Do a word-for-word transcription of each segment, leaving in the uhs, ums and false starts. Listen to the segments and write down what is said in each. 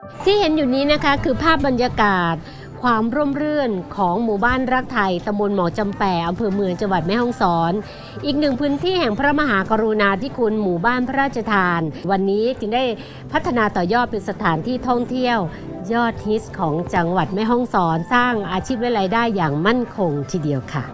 ที่เห็นอยู่นี้นะคะคือภาพบรรยากาศความร่มรื่นของหมู่บ้านรักไทยตำบลหมอจำแปอำเภอเมืองจังหวัดแม่ฮ่องสอนอีกหนึ่งพื้นที่แห่งพระมหากรุณาธิคุณหมู่บ้านพระราชทานวันนี้จึงได้พัฒนาต่อยอดเป็นสถานที่ท่องเที่ยวยอดฮิตของจังหวัดแม่ฮ่องสอนสร้างอาชีพและรายได้อย่างมั่นคงทีเดียวค่ะ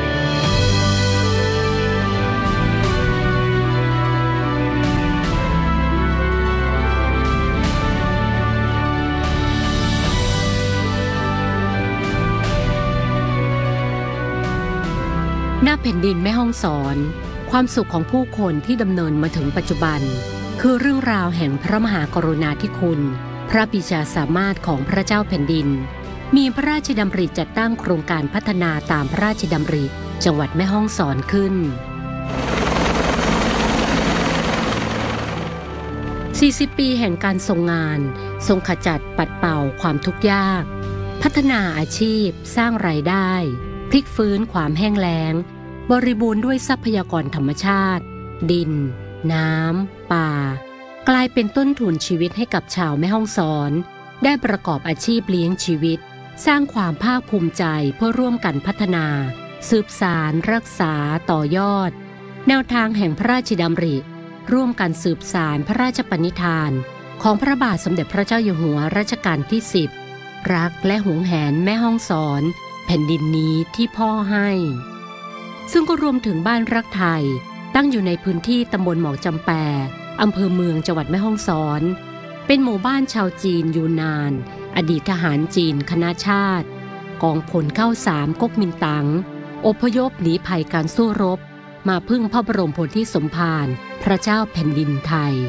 หน้าแผ่นดินแม่ฮ่องสอนความสุขของผู้คนที่ดำเนินมาถึงปัจจุบันคือเรื่องราวแห่งพระมหากรุณาธิคุณพระปรีชาสามารถของพระเจ้าแผ่นดินมีพระราชดำริจัดตั้งโครงการพัฒนาตามพระราชดำริจังหวัดแม่ฮ่องสอนขึ้นสี่สิบปีแห่งการทรงงานทรงขจัดปัดเป่าความทุกข์ยากพัฒนาอาชีพสร้างรายได้พลิกฟื้นความแห้งแล้งบริบูรณ์ด้วยทรัพยากรธรรมชาติดินน้ำป่ากลายเป็นต้นทุนชีวิตให้กับชาวแม่ฮ่องสอนได้ประกอบอาชีพเลี้ยงชีวิตสร้างความภาคภูมิใจเพื่อร่วมกันพัฒนาสืบสานรักษาต่อยอดแนวทางแห่งพระราชดำริร่วมกันสืบสานพระราชปณิธานของพระบาทสมเด็จพระเจ้าอยู่หัวรัชกาลที่สิบรักและหวงแหนแม่ฮ่องสอนแผ่นดินนี้ที่พ่อให้ซึ่งก็รวมถึงบ้านรักไทยตั้งอยู่ในพื้นที่ตำบลหมอจำแปอำเภอเมืองจังหวัดแม่ฮ่องสอนเป็นหมู่บ้านชาวจีนยูนานอดีตทหารจีนคณะชาติกองพลเข้าสามก๊กมินตั๋งอพยพหนีภัยการสู้รบมาพึ่งพระบรมโพธิสมภารพระเจ้าแผ่นดินไทย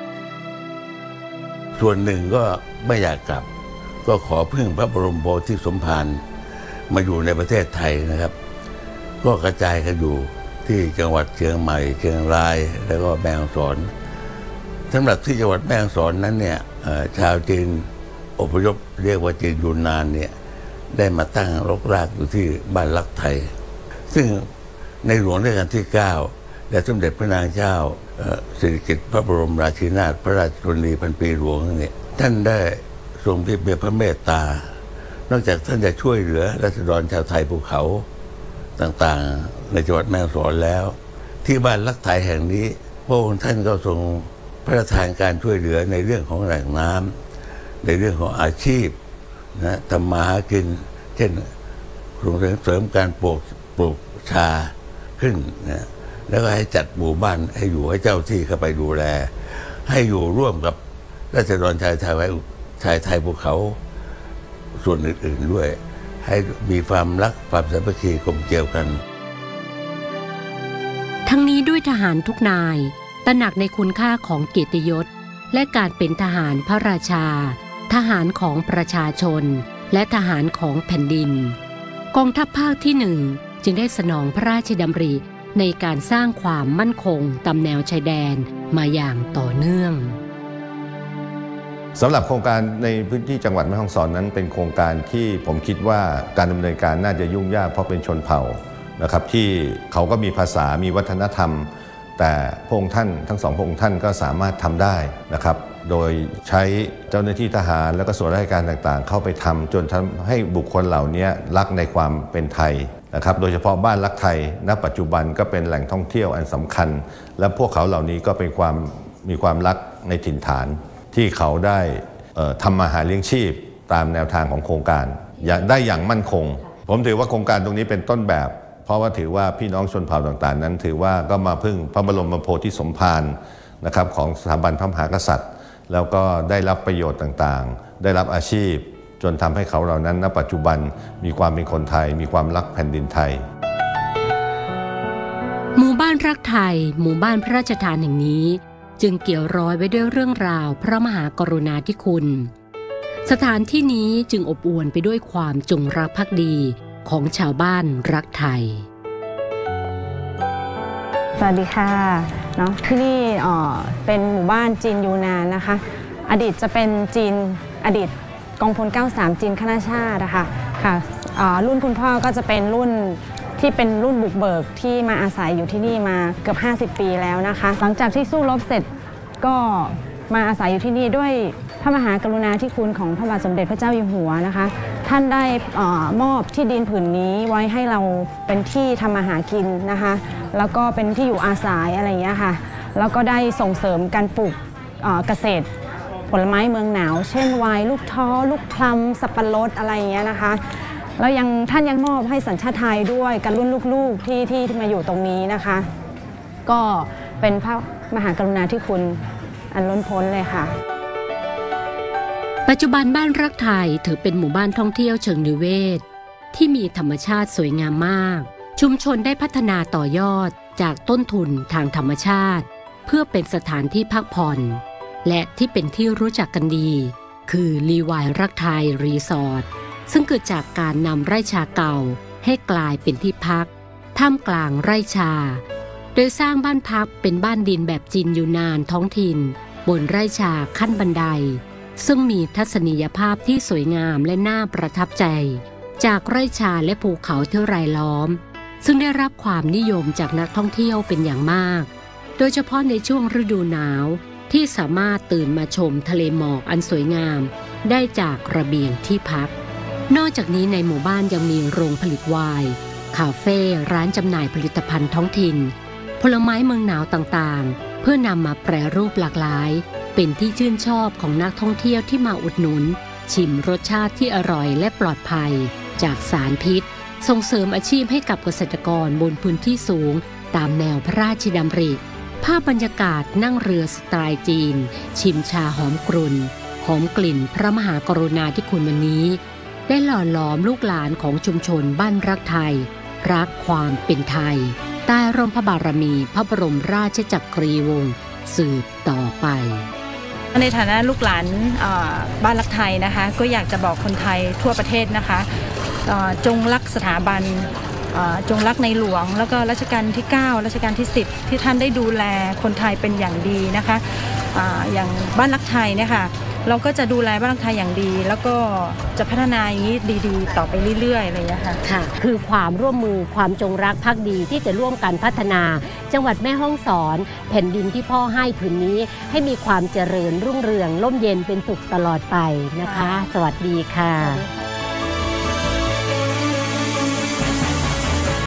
ส่วนหนึ่งก็ไม่อยากกลับก็ขอพึ่งพระบรมโพธิสมภารมาอยู่ในประเทศไทยนะครับก็กระจายกันอยู่ที่จังหวัดเชียงใหม่เชียงรายแล้วก็แม่ฮ่องสอนสำหรับที่จังหวัดแม่ฮ่องสอนนั้นเนี่ยชาวจีนอพยพเรียกว่าจีนยูนนานเนี่ยได้มาตั้งรกรากอยู่ที่บ้านรักไทยซึ่งในหลวงรัชกาลที่เก้าและสมเด็จพระนางเจ้าสิริกิติ์พระบรมราชินีนาถพระราชชนนีพันปีหลวงเนี่ยท่านได้ทรงที่มีพระเมตตานอกจากท่านจะช่วยเหลือราษฎรชาวไทยภูเขาต่างๆในจังหวัดแม่ฮ่องสอนแล้วที่บ้านรักไทยแห่งนี้พระองค์ท่านก็ทรงพระราชทานการช่วยเหลือในเรื่องของแหล่งน้ำในเรื่องของอาชีพนะทำมาหากินเช่นส่งเสริมการปลูกปลูกชาขึ้นนะแล้วก็ให้จัดหมู่บ้านให้อยู่ให้เจ้าที่เข้าไปดูแลให้อยู่ร่วมกับราษฎรชายไทยชายไทยภูเขาส่วนอื่นๆด้วยให้มีความรักความสามัคคีกลมเกลียวกันทั้งนี้ด้วยทหารทุกนายตระหนักในคุณค่าของเกียรติยศและการเป็นทหารพระราชาทหารของประชาชนและทหารของแผ่นดินกองทัพภาคที่หนึ่งจึงได้สนองพระราชดำริในการสร้างความมั่นคงตามแนวชายแดนมาอย่างต่อเนื่องสำหรับโครงการในพื้นที่จังหวัดแม่ฮ่องสอนนั้นเป็นโครงการที่ผมคิดว่าการดำเนินการน่าจะยุ่งยากเพราะเป็นชนเผ่านะครับที่เขาก็มีภาษามีวัฒนธรรมแต่พระองค์ท่านทั้งสองพระองค์ท่านก็สามารถทำได้นะครับโดยใช้เจ้าหน้าที่ทหารและก็ส่วนราชการต่างๆเข้าไปทำจนทำให้บุคคลเหล่านี้รักในความเป็นไทยนะครับโดยเฉพาะบ้านรักไทยณปัจจุบันก็เป็นแหล่งท่องเที่ยวอันสำคัญและพวกเขาเหล่านี้ก็เป็นความมีความรักในถิ่นฐานที่เขาได้ทำมาหาเลี้ยงชีพตามแนวทางของโครงการได้อย่างมั่นคงผมถือว่าโครงการตรงนี้เป็นต้นแบบเพราะว่าถือว่าพี่น้องชนเผ่าต่างๆนั้นถือว่าก็มาพึ่งพระบรมโพธิสมภารนะครับของสถาบันพระมหากษัตริย์แล้วก็ได้รับประโยชน์ต่างๆได้รับอาชีพจนทำให้เขาเหล่านั้นณปัจจุบันมีความเป็นคนไทยมีความรักแผ่นดินไทยหมู่บ้านรักไทยหมู่บ้านพระราชทานแห่งนี้จึงเกี่ยวร้อยไว้ด้วยเรื่องราวพระมหากรุณาธิคุณสถานที่นี้จึงอบอวลไปด้วยความจงรักภักดีของชาวบ้านรักไทยสวัสดีค่ะเนาะที่นี่เป็นหมู่บ้านจีนยูนานนะคะอดีตจะเป็นจีนอดีตกองพลเก้าสิบสามจีนคณะชาตินะคะค่ะรุ่นคุณพ่อก็จะเป็นรุ่นที่เป็นรุ่นบุกเบิกที่มาอาศัยอยู่ที่นี่มาเกือบห้าสิบปีแล้วนะคะหลังจากที่สู้รบเสร็จก็มาอาศัยอยู่ที่นี่ด้วยพระมหากรุณาธิคุณของพระบาทสมเด็จพระเจ้าอยู่หัวนะคะท่านได้เอ่อมอบที่ดินผืนนี้ไว้ให้เราเป็นที่ทำมาหากินนะคะแล้วก็เป็นที่อยู่อาศัยอะไรอย่างเงี้ยค่ะแล้วก็ได้ส่งเสริมการปลูกเอ่อเกษตรผลไม้เมืองหนาวเช่นไวน์ลูกท้อลูกพลัมสับปะรดอะไรอย่างเงี้ยนะคะแล้วยังท่านยังมอบให้สัญชาติไทยด้วยกันรุ่นลูกๆที่ที่มาอยู่ตรงนี้นะคะก็เป็นพระมหากรุณาธิคุณอันล้นพ้นเลยค่ะปัจจุบันบ้านรักไทยถือเป็นหมู่บ้านท่องเที่ยวเชิงนิเวศที่มีธรรมชาติสวยงามมากชุมชนได้พัฒนาต่อยอดจากต้นทุนทางธรรมชาติเพื่อเป็นสถานที่พักผ่อนและที่เป็นที่รู้จักกันดีคือรีวายรักไทยรีสอร์ทซึ่งเกิดจากการนำไร่ชาเก่าให้กลายเป็นที่พักท่ามกลางไร่ชาโดยสร้างบ้านพักเป็นบ้านดินแบบจีนยูนานท้องถิ่นบนไร่ชาขั้นบันไดซึ่งมีทัศนียภาพที่สวยงามและน่าประทับใจจากไร่ชาและภูเขาที่รายล้อมซึ่งได้รับความนิยมจากนักท่องเที่ยวเป็นอย่างมากโดยเฉพาะในช่วงฤดูหนาวที่สามารถตื่นมาชมทะเลหมอกอันสวยงามได้จากระเบียงที่พักนอกจากนี้ในหมู่บ้านยังมีโรงผลิตไวน์คาเฟ่ร้านจำหน่ายผลิตภัณฑ์ท้องถิ่นผลไม้เมืองหนาวต่างๆเพื่อนำมาแปรรูปหลากหลายเป็นที่ชื่นชอบของนักท่องเที่ยวที่มาอุดหนุนชิมรสชาติที่อร่อยและปลอดภัยจากสารพิษส่งเสริมอาชีพให้กับเกษตรกรบนพื้นที่สูงตามแนวพระราชดำริภาพบรรยากาศนั่งเรือสไตล์จีนชิมชาหอมกรุ่นหอมกลิ่นพระมหากรุณาธิคุณวันนี้ได้หล่อหลอมลูกหลานของชุมชนบ้านรักไทยรักความเป็นไทยใต้ร่มพระบารมีพระบรมราชจักรีวงศ์สืบต่อไปในฐานะลูกหลานบ้านรักไทยนะคะก็อยากจะบอกคนไทยทั่วประเทศนะคะจงรักสถาบันจงรักในหลวงแล้วก็รัชกาลที่เก้ารัชกาลที่สิบที่ท่านได้ดูแลคนไทยเป็นอย่างดีนะคะอย่างบ้านรักไทยเนี่ยค่ะเราก็จะดูแลบ้านรักไทยอย่างดีแล้วก็จะพัฒนาอย่างนี้ดีๆต่อไปเรื่อยๆอะไรอย่างเงี้ยค่ะค่ะคือความร่วมมือความจงรักภักดีที่จะร่วมกันพัฒนาจังหวัดแม่ฮ่องสอนแผ่นดินที่พ่อให้ผืนนี้ให้มีความเจริญรุ่งเรืองร่มเย็นเป็นสุขตลอดไปนะคะสวัสดีค่ะ